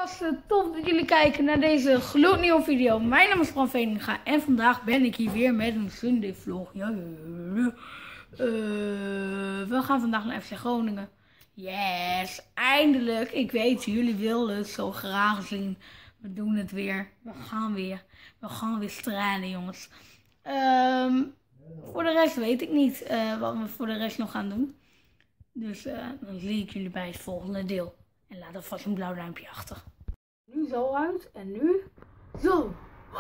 Tof dat jullie kijken naar deze gloednieuwe video. Mijn naam is Bram Veeninga en vandaag ben ik hier weer met een Sunday vlog. We gaan vandaag naar FC Groningen. Yes, eindelijk. Ik weet, jullie willen het zo graag zien. We doen het weer. We gaan weer strijden, jongens. Voor de rest weet ik niet wat we voor de rest nog gaan doen. Dus dan zie ik jullie bij het volgende deel. En laat er vast een blauw duimpje achter. Nu zo uit en nu zo.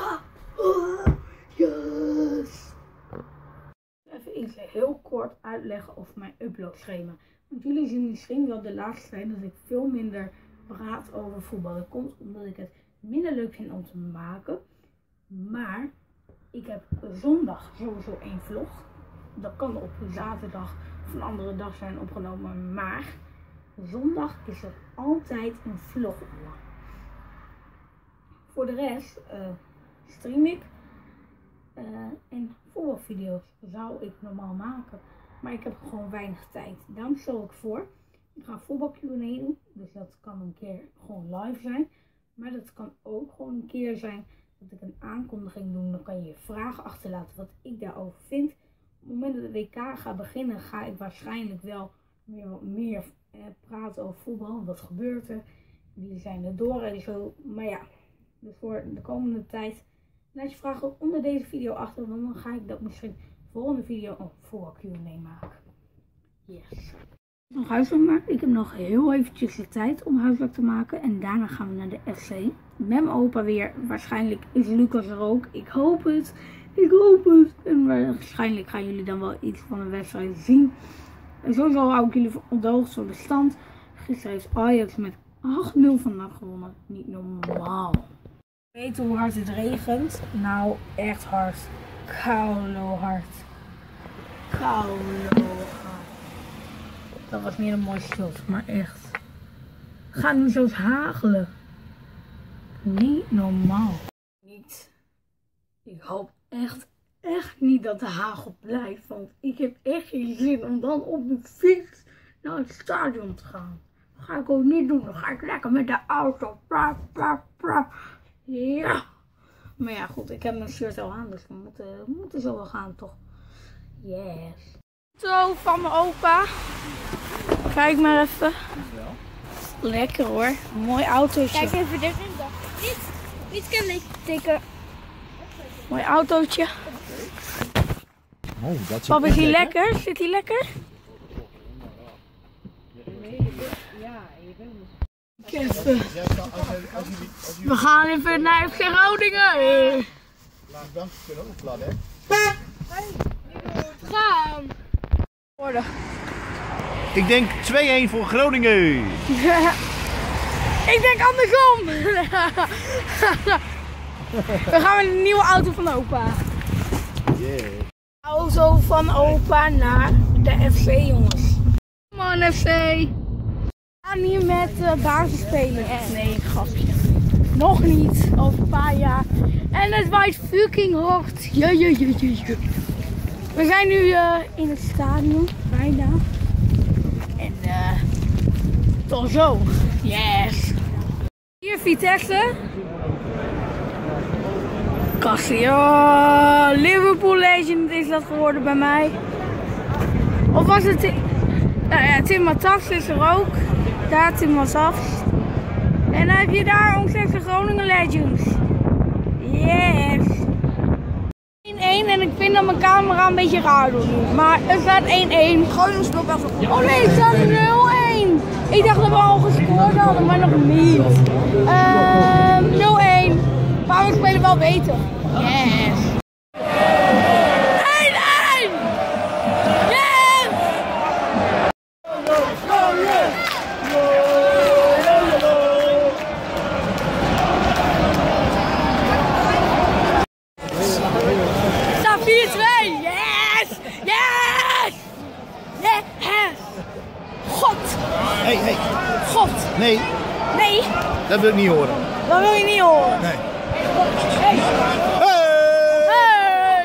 Yes. Even iets heel kort uitleggen over mijn uploadschema. Want jullie zien misschien wel de laatste tijd dat ik veel minder praat over voetbal. Dat komt omdat ik het minder leuk vind om te maken. Maar ik heb zondag sowieso 1 vlog. Dat kan op zaterdag of een andere dag zijn opgenomen. Maar zondag is er altijd een vlog online. Voor de rest stream ik en voetbalvideo's zou ik normaal maken. Maar ik heb gewoon weinig tijd. Daarom stel ik voor, ik ga voetbal Q&A doen. Dus dat kan een keer gewoon live zijn. Maar dat kan ook gewoon een keer zijn dat ik een aankondiging doe. Dan kan je je vragen achterlaten wat ik daarover vind. Op het moment dat de WK gaat beginnen ga ik waarschijnlijk wel wat meer praten over voetbal. Wat gebeurt er? Wie zijn er door en zo. Maar ja, dus voor de komende tijd laat je vragen onder deze video achter. Want dan ga ik dat misschien volgende video een voetbal Q&A maken. Yes. Nog huiswerk maken. Ik heb nog heel eventjes de tijd om huiswerk te maken. En daarna gaan we naar de FC. Met mijn opa weer. Waarschijnlijk is Lucas er ook. Ik hoop het. Ik hoop het. En waarschijnlijk gaan jullie dan wel iets van de wedstrijd zien. En sowieso hou ik jullie op de hoogte van de stand. Gisteren heeft Ajax met 8-0 vandaag gewonnen. Niet normaal. Weet je hoe hard het regent? Nou, echt hard. Koulo hard. Koulo hard. Dat was niet een mooi shot, maar echt. Het gaat nu zelfs hagelen. Niet normaal. Niet. Ik hoop echt niet dat de hagel blijft. Want ik heb echt geen zin om dan op de fiets naar het stadion te gaan. Dat ga ik ook niet doen. Dan ga ik lekker met de auto. Ja. Maar ja, goed. Ik heb mijn shirt al aan. Dus we moeten zo wel gaan, toch? Yes. Zo, van mijn opa. Kijk maar even. Lekker hoor. Mooi autootje. Kijk even dit. Niet kan tikken. Mooi autootje. Oh, dat Pap, is hij lekker? Zit hij lekker? We gaan even naar FC Groningen. Gaan. Ik denk 2-1 voor Groningen. Ik denk andersom. We gaan met een nieuwe auto van opa. Yeah. Auto van opa naar de FC, jongens. Come on, FC. We gaan hier met basisspelers. Nee, grapje. Nog niet, over een paar jaar. En het waait fucking hard. We zijn nu in het stadion, bijna. En toch zo. Yes. Hier Vitesse. Cassia. Liverpool Legend is dat geworden bij mij. Of was het... Nou ja, Tim Matafs is er ook. Daar Tim Matafs. En dan heb je daar onze Groningen Legends. Yes. 1-1 en ik vind dat mijn camera een beetje raar doet. Maar het staat 1-1. Groningen speelt best wel goed. Oh nee, het staat 0-1. Ik dacht dat we al gescoord hadden, maar nog niet. 0-1. Maar we spelen wel beter. Yes. 1-1. Yes. Staat 4-2. Yes. Yes. Yes. God. Hey. God. Nee, Nee. dat wil ik niet horen. Dat wil je niet horen. Nee. Hey. Hey.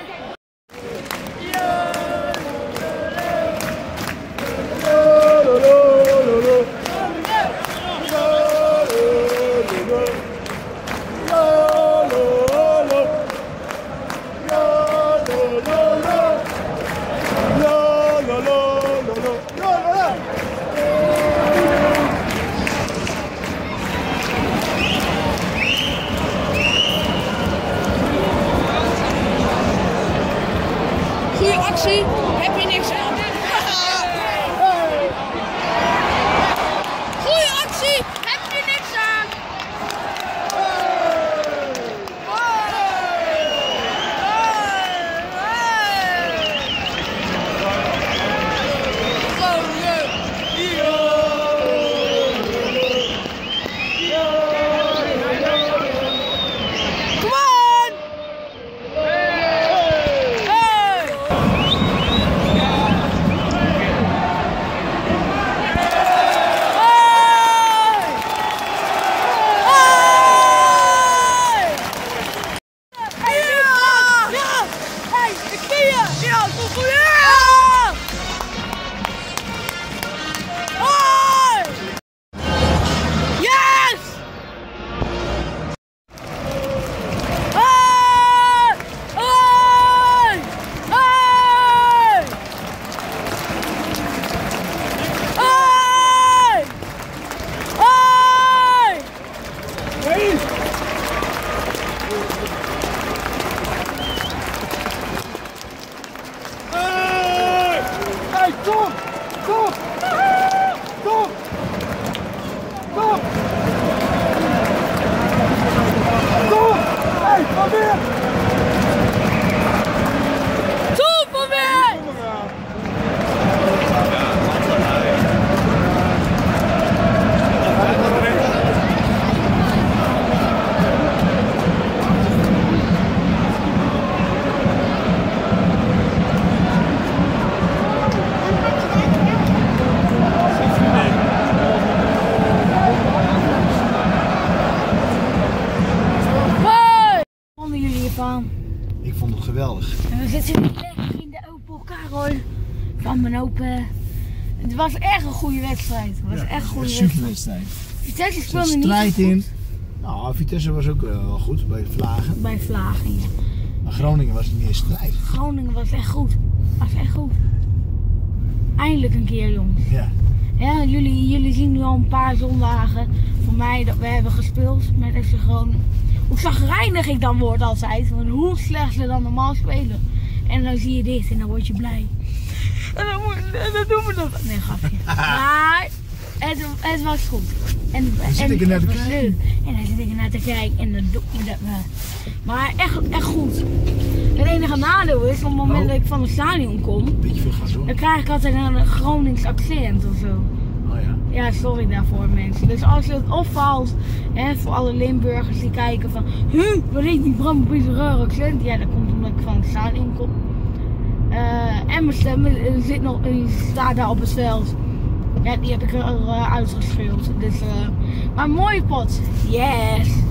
man. Ik vond het geweldig. En we zitten nu lekker in de Opel Karel van mijn opa. Het was echt een goede wedstrijd. Het was echt een goede super wedstrijd. wedstrijd. Vitesse Er speelde zat niet strijd zo goed. in. Nou, Vitesse was ook wel goed bij Vlagen. Bij Vlagen, ja. Maar Groningen was niet meer strijd. Groningen was echt goed. Was echt goed. Eindelijk een keer, jongens. Ja. Ja, jullie zien nu al een paar zondagen voor mij dat we hebben gespeeld met FC Groningen. Hoe chagrijnig ik dan word altijd, want hoe slecht ze dan normaal spelen. En dan zie je dit en dan word je blij. En dan doen we dat. Nee, grapje. Maar het was goed. En zit ik er naar te het was kijken. leuk. En dan zit ik er naar te kijken en dan doe ik dat wel. Maar echt goed. Het enige nadeel is, op het moment dat ik van het stadion kom, Beetje veel gas hoor. dan krijg ik altijd een Gronings accent of zo. Oh ja. Ja, sorry daarvoor mensen. Dus als je het opvalt, hè, voor alle Limburgers die kijken van, wat is die Bram op een raar accent? Ja, dat komt omdat ik van het stadion kom. En mijn stem staat daar op het veld. Ja, die heb ik er uitgespeeld. Dus, maar een mooie pot. Yes!